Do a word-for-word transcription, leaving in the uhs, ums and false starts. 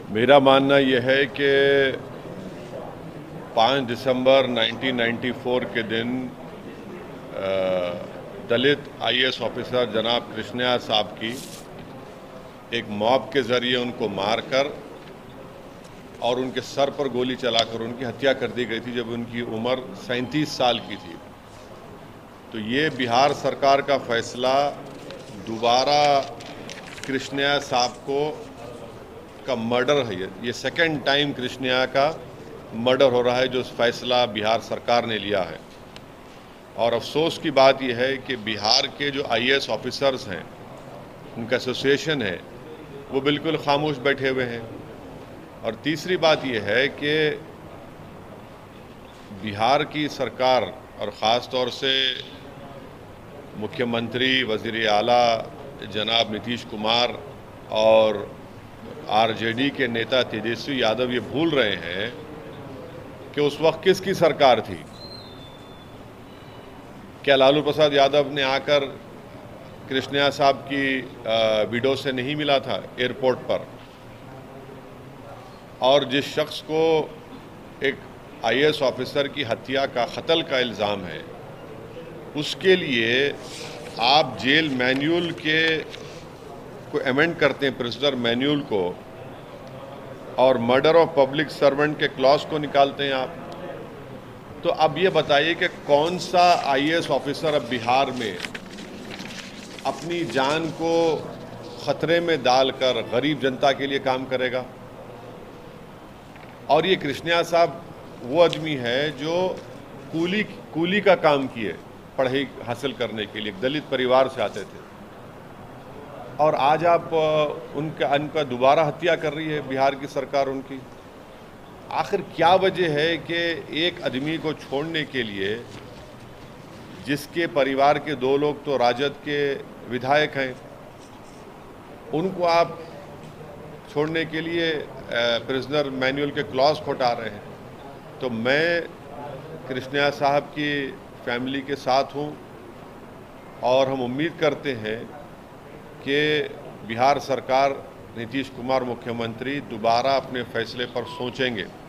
मेरा मानना यह है कि पाँच दिसंबर उन्नीस सौ चौरानवे के दिन दलित आईएएस ऑफिसर जनाब कृष्णया साहब की एक मॉब के ज़रिए उनको मारकर और उनके सर पर गोली चलाकर उनकी हत्या कर दी गई थी जब उनकी उम्र सैंतीस साल की थी। तो ये बिहार सरकार का फैसला दोबारा कृष्णया साहब को का मर्डर है। ये सेकेंड टाइम कृष्णया का मर्डर हो रहा है जो फैसला बिहार सरकार ने लिया है। और अफसोस की बात यह है कि बिहार के जो आईएएस ऑफिसर्स हैं, उनका एसोसिएशन है, वो बिल्कुल खामोश बैठे हुए हैं। और तीसरी बात यह है कि बिहार की सरकार और ख़ास तौर से मुख्यमंत्री, वज़ीर आला जनाब नीतीश कुमार और आरजेडी के नेता तेजस्वी यादव ये भूल रहे हैं कि उस वक्त किसकी सरकार थी। क्या लालू प्रसाद यादव ने आकर कृष्णया साहब की विडो से नहीं मिला था एयरपोर्ट पर? और जिस शख्स को एक आईएएस ऑफिसर की हत्या का कत्ल का इल्ज़ाम है, उसके लिए आप जेल मैन्यूल के को अमेंड करते हैं, प्रिजनर मैन्यूल को, और मर्डर ऑफ पब्लिक सर्वेंट के क्लॉज को निकालते हैं आप। तो अब ये बताइए कि कौन सा आईएएस ऑफिसर अब बिहार में अपनी जान को खतरे में डालकर गरीब जनता के लिए काम करेगा? और ये कृष्णया साहब वो आदमी है जो कूली कूली का काम किए पढ़ाई हासिल करने के लिए, दलित परिवार से आते थे, और आज आप उनका उनका दोबारा हत्या कर रही है बिहार की सरकार उनकी। आखिर क्या वजह है कि एक आदमी को छोड़ने के लिए, जिसके परिवार के दो लोग तो राजद के विधायक हैं, उनको आप छोड़ने के लिए प्रिजनर मैन्युअल के क्लॉज खोटा रहे हैं? तो मैं कृष्णया साहब की फैमिली के साथ हूं और हम उम्मीद करते हैं कि बिहार सरकार, नीतीश कुमार मुख्यमंत्री दोबारा अपने फैसले पर सोचेंगे।